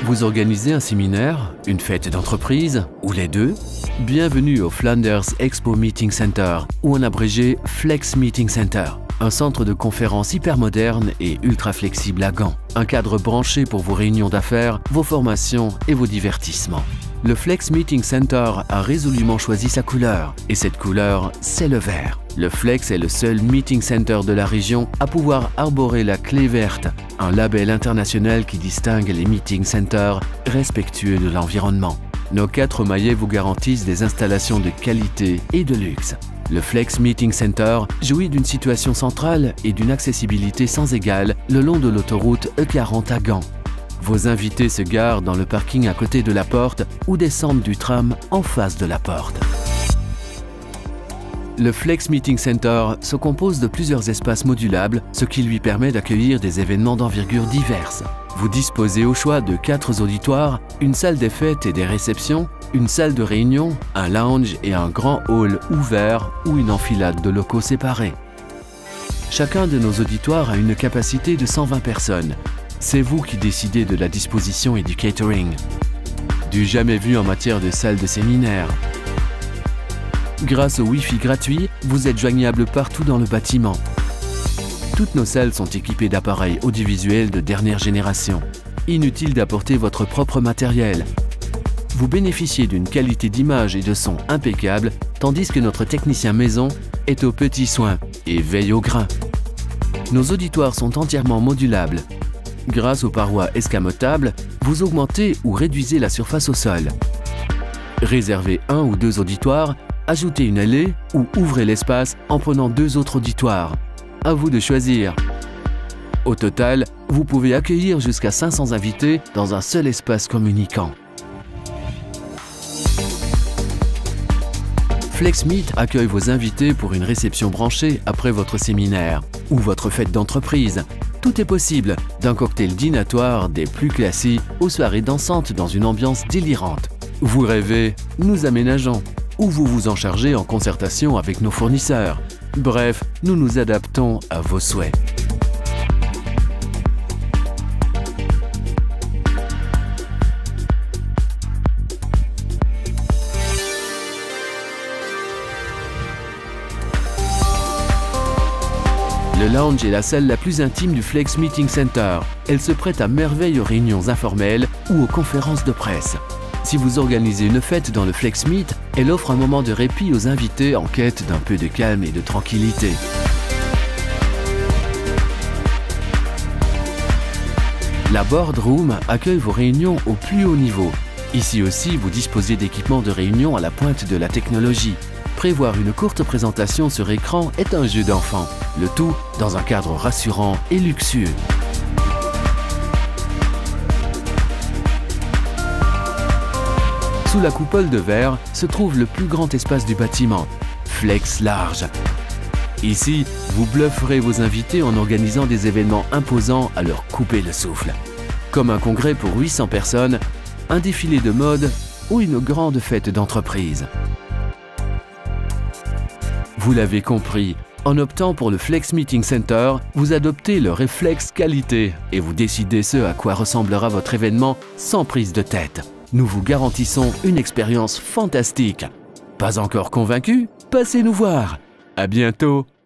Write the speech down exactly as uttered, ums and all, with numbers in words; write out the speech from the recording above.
Vous organisez un séminaire, une fête d'entreprise ou les deux? Bienvenue au Flanders Expo Meeting Center, ou en abrégé Flex Meeting Center. Un centre de conférence hyper moderne et ultra flexible à Gand. Un cadre branché pour vos réunions d'affaires, vos formations et vos divertissements. Le Flex Meeting Center a résolument choisi sa couleur, et cette couleur, c'est le vert. Le Flex est le seul meeting center de la région à pouvoir arborer la clé verte, un label international qui distingue les meeting centers respectueux de l'environnement. Nos quatre maillets vous garantissent des installations de qualité et de luxe. Le Flex Meeting Center jouit d'une situation centrale et d'une accessibilité sans égale le long de l'autoroute E quarante à Gand. Vos invités se garent dans le parking à côté de la porte ou descendent du tram en face de la porte. Le Flex Meeting Center se compose de plusieurs espaces modulables, ce qui lui permet d'accueillir des événements d'envergure diverses. Vous disposez au choix de quatre auditoires, une salle des fêtes et des réceptions, une salle de réunion, un lounge et un grand hall ouvert ou une enfilade de locaux séparés. Chacun de nos auditoires a une capacité de cent vingt personnes. C'est vous qui décidez de la disposition et du catering. Du jamais vu en matière de salle de séminaire. Grâce au Wi-Fi gratuit, vous êtes joignable partout dans le bâtiment. Toutes nos salles sont équipées d'appareils audiovisuels de dernière génération. Inutile d'apporter votre propre matériel. Vous bénéficiez d'une qualité d'image et de son impeccable, tandis que notre technicien maison est aux petits soins et veille au grain. Nos auditoires sont entièrement modulables. Grâce aux parois escamotables, vous augmentez ou réduisez la surface au sol. Réservez un ou deux auditoires, ajoutez une allée ou ouvrez l'espace en prenant deux autres auditoires. À vous de choisir. Au total, vous pouvez accueillir jusqu'à cinq cents invités dans un seul espace communicant. FlexMeet accueille vos invités pour une réception branchée après votre séminaire ou votre fête d'entreprise. Tout est possible, d'un cocktail dînatoire des plus classiques aux soirées dansantes dans une ambiance délirante. Vous rêvez, nous aménageons. Ou vous vous en chargez en concertation avec nos fournisseurs. Bref, nous nous adaptons à vos souhaits. Le lounge est la salle la plus intime du Flex Meeting Center. Elle se prête à merveille aux réunions informelles ou aux conférences de presse. Si vous organisez une fête dans le FlexMeet, elle offre un moment de répit aux invités en quête d'un peu de calme et de tranquillité. La Boardroom accueille vos réunions au plus haut niveau. Ici aussi, vous disposez d'équipements de réunion à la pointe de la technologie. Prévoir une courte présentation sur écran est un jeu d'enfant, le tout dans un cadre rassurant et luxueux. Sous la coupole de verre se trouve le plus grand espace du bâtiment, Flex Large. Ici, vous blufferez vos invités en organisant des événements imposants à leur couper le souffle. Comme un congrès pour huit cents personnes, un défilé de mode ou une grande fête d'entreprise. Vous l'avez compris, en optant pour le Flex Meeting Center, vous adoptez le réflexe qualité et vous décidez ce à quoi ressemblera votre événement sans prise de tête. Nous vous garantissons une expérience fantastique. Pas encore convaincu? Passez nous voir. À bientôt.